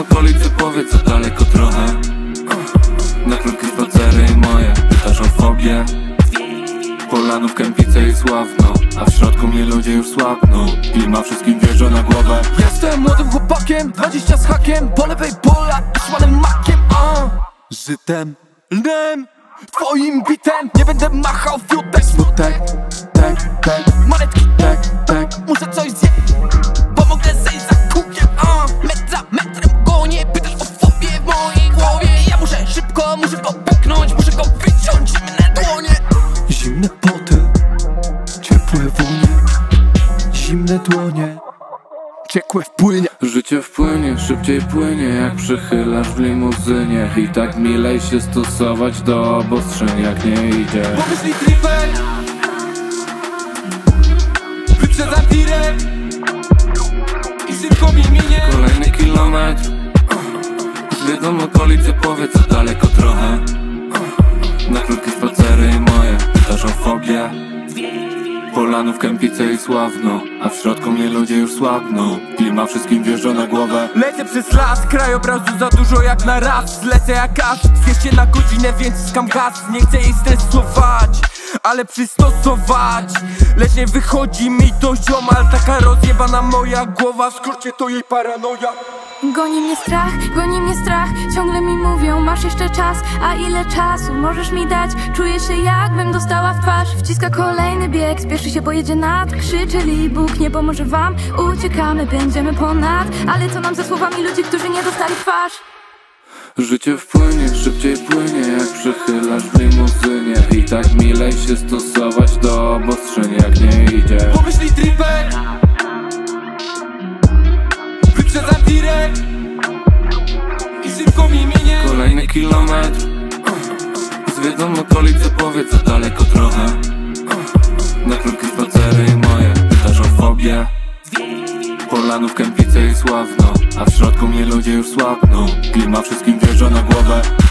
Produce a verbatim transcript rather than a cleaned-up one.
okolicy, powiedz, co daleko trochę. Na krótkie spacery i moje pytasz o fobię. Polanów, Kępice i Sławno, a w środku mnie ludzie już słabną. Klima wszystkim wjeżdża na głowę. Jestem młodym chłopakiem, dwadzieścia z hakiem. Po lewej pola, szmanem makiem, a żytem, lnem, twoim bitem. Nie będę machał fiutek. Smutek, tek, tek, manetki, tek, tek. Muszę coś zjeść, bo mogę zejść za kukiem, a metr za metrem gonię. Pytasz o fobię w mojej głowie. Ja muszę szybko, muszę go pyknąć, muszę go wyciąć, zimne dłonie. Zimne poty, ciepłe wonie. Zimne dłonie, ciekłe wpłynie. Życie wpłynie, szybciej płynie, jak przychylasz w limuzynie. I tak milej się stosować do obostrzeń, jak nie idzie. Pomyśli tripek, wyprzedzam tirek i szybko mi minie. Kolejny kilometr, zwiedzą okolice, powiedz, co daleko trochę. Na krótkie spacery i moje pytasz o fobię. Polanów, Kępice i Sławno, a w środku mnie ludzie już słabną. Klima wszystkim wjeżdża na głowę. Lecę przez las, krajobrazu za dużo jak na raz. Lecę jak aż, dwieście na godzinę, więc skam gaz. Nie chcę jej stresować, ale przystosować. Lecz nie wychodzi mi to ziomal. Taka rozjebana moja głowa, w skrócie to jej paranoja. Goni mnie strach, goni mnie strach. Ciągle mi mówią, masz jeszcze czas. A ile czasu możesz mi dać? Czuję się, jakbym dostała w twarz. Wciska kolejny bieg, spieszy się, bo jedzie nad. Krzyczyli, Bóg nie pomoże wam. Uciekamy, będziemy ponad. Ale co nam ze słowami ludzi, którzy nie dostali w twarz? Życie wpłynie, szybciej płynie, jak przychylasz w limuzynie. I tak milej się stosować do obostrzeń, jak nie idzie. Pomyśli tripek, wyprzedzam tirek i szybko mi minie. Kolejny kilometr, zwiedzą okolice, powiedz, co daleko trochę. Na krótkie spacery i moje pytasz o fobię. Polanów, Kępice i Sławno, a w środku mnie ludzie już słabną. Klima wszystkim wjeżdża na głowę.